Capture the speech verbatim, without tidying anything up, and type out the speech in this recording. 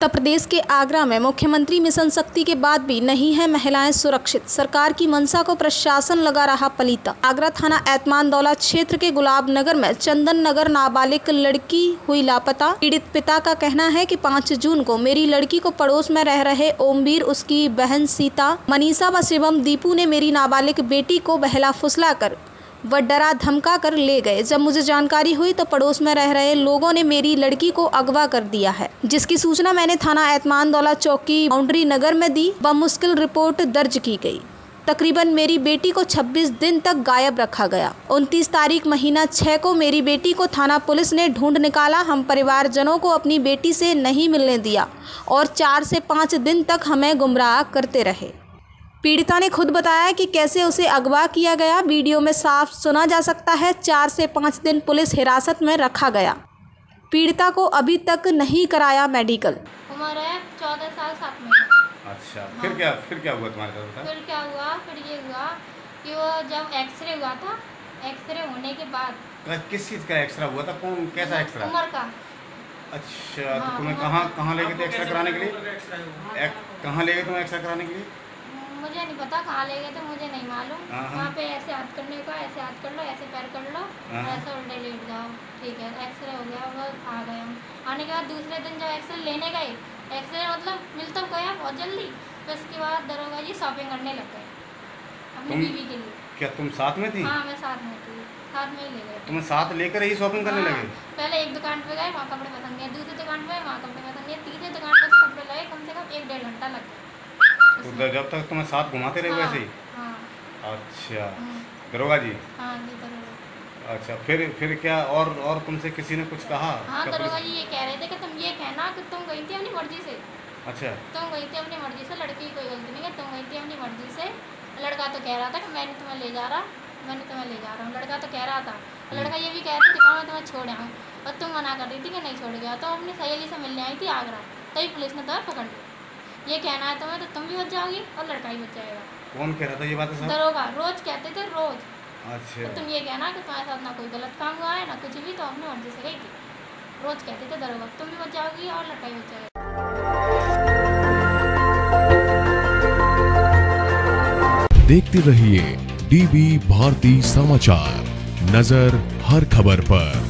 उत्तर प्रदेश के आगरा में मुख्यमंत्री मिशन शक्ति के बाद भी नहीं है महिलाएं सुरक्षित। सरकार की मंशा को प्रशासन लगा रहा पलीता। आगरा थाना एतमानदौला क्षेत्र के गुलाब नगर में चंदन नगर नाबालिग लड़की हुई लापता। पीड़ित पिता का कहना है कि पाँच जून को मेरी लड़की को पड़ोस में रह रहे ओमवीर, उसकी बहन सीता, मनीषा व शिवम दीपू ने मेरी नाबालिग बेटी को बहला फुसला कर व डरा धमका कर ले गए। जब मुझे जानकारी हुई तो पड़ोस में रह रहे लोगों ने मेरी लड़की को अगवा कर दिया है, जिसकी सूचना मैंने थाना एतमानदौला चौकी बाउंड्री नगर में दी व मुश्किल रिपोर्ट दर्ज की गई। तकरीबन मेरी बेटी को छब्बीस दिन तक गायब रखा गया। उनतीस तारीख महीना छः को मेरी बेटी को थाना पुलिस ने ढूंढ निकाला। हम परिवारजनों को अपनी बेटी से नहीं मिलने दिया और चार से पाँच दिन तक हमें गुमराह करते रहे। पीड़िता ने खुद बताया कि कैसे उसे अगवा किया गया। वीडियो में साफ सुना जा सकता है। चार से पाँच दिन पुलिस हिरासत में रखा गया। पीड़िता को अभी तक नहीं कराया मेडिकल। उम्र है चौदह साल सात महीने। अच्छा, फिर क्या फिर क्या हुआ तुम्हारे साथ? फिर क्या हुआ फिर ये हुआ कि वो जब एक्सरे हुआ था, एक्सरे होने के बाद किस चीज़ का एक्सरे हुआ था? कौन कैसा एक्सरे? उम्र का। अच्छा, हाँ, तो तुम्हें कहाँ कहाँ ले गए थे एक्सरे कराने के लिए? कहाँ ले गए तुम्हें एक्सरे कराने के लिए? मुझे नहीं पता कहाँ ले गए थे, मुझे नहीं मालूम। वहाँ पे ऐसे हाथ करने का, ऐसे हाथ कर लो, ऐसे पैर कर लो और ऐसे उल्टे लेट जाओ। ठीक है, एक्सरे हो गया, वो आ गए हम। आने के बाद दूसरे दिन जब एक्सरे लेने गए, एक्सरे मतलब मिल तो गया बहुत जल्दी, तो उसके बाद दरोगा जी शॉपिंग करने लग गए अपनी बीवी के लिए। क्या तुम साथ में थी? हाँ, मैं साथ में थी, साथ में ही ले गए। तुम्हें साथ लेकर ही शॉपिंग करने लगे? पहले एक दुकान पे गए, वहाँ कपड़े पसंद किए, दूसरी दुकान पे वहाँ कपड़े पसंद किए, तीसरी दुकान पे कपड़े लगे, कम से कम एक डेढ़ घंटा लग गया। तो जब तक तुम्हें साथ घुमाते रहे? हाँ, वैसे ही? हाँ। अच्छा, दरोगा जी? हाँ जी, दरोगा। अच्छा, फिर फिर क्या और और तुमसे किसी ने कुछ कहा? हाँ, दरोगा जी ये कह रहे थे कि तुम ये कहना कि तुम गई थी अपनी मर्जी से। अच्छा, तुम गई थी अपनी मर्जी से, लड़की की कोई गलती नहीं है, तुम गई थी अपनी मर्जी से। लड़का तो कह रहा था कि मैंने तुम्हें ले जा रहा मैंने तुम्हें ले जा रहा हूँ, लड़का तो कह रहा था। लड़का ये भी कह रहा था कि मैं तुम्हें छोड़ आऊँ, और तुम मना कर रही थी कि नहीं छोड़ गया। तो अपनी सहेली से मिलने आई थी आगरा, तभी पुलिस ने तुम्हें पकड़ लिया। ये कहना है तुम्हें तो तुम भी बच जाओगी और लड़का भी बच जाएगा। कौन कह रहा था ये बात? दरोगा रोज कहते थे, रोज। अच्छा, तो तुम ये कहना कि तुम्हारे साथ ना कोई गलत काम हुआ है ना कुछ भी, तो अपनी मर्जी से गई थी। रोज कहते थे दरोगा, तुम भी बच जाओगी और लड़का भी बच जाएगा। देखते रहिए डीबी भारती समाचार, नजर हर खबर पर।